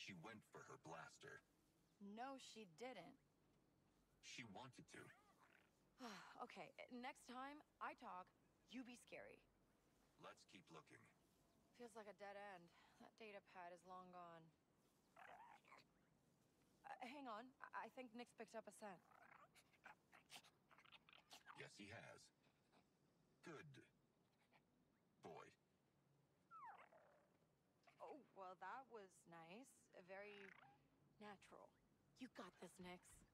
She went for her blaster. No, she didn't. She wanted to. Okay, next time I talk, you be scary. Let's keep looking. Feels like a dead end. That data pad is long gone. Hang on. I think Nick's picked up a scent. Yes, he has. Good boy. Oh, well, that was nice. Very natural. You got this, Nix.